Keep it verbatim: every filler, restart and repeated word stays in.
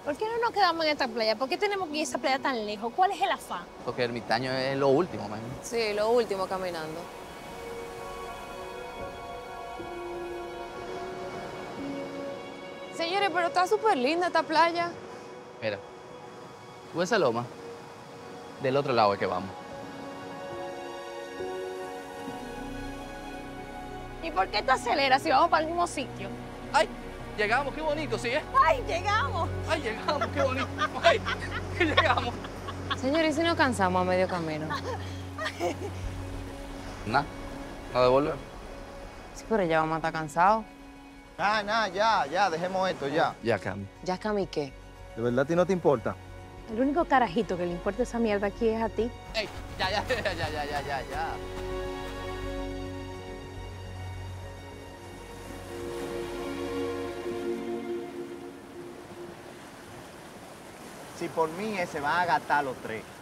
¿Por qué no nos quedamos en esta playa? ¿Por qué tenemos que ir a esa playa tan lejos? ¿Cuál es el afán? Porque Ermitaño es lo último, man. Sí, lo último caminando. Señores, pero está súper linda esta playa. Mira, tú esa loma, del otro lado es que vamos. ¿Y por qué te aceleras si vamos para el mismo sitio? ¡Ay! Llegamos, qué bonito, ¿sí? ¿Eh? ¡Ay, llegamos! ¡Ay, llegamos, qué bonito! ¡Ay! ¡Llegamos! Señores, ¿y si nos cansamos a medio camino? Nada, no devolver. Sí, pero ya vamos a estar cansados. Ah, nada, ya, ya, dejemos esto, ya. Ya, Cami. ¿Ya Cami qué? ¿De verdad a ti no te importa? El único carajito que le importa esa mierda aquí es a ti. ¡Ey! Ya, ya, ya, ya, ya, ya, ya, ya. Si por mí eh, se van a gastar los tres.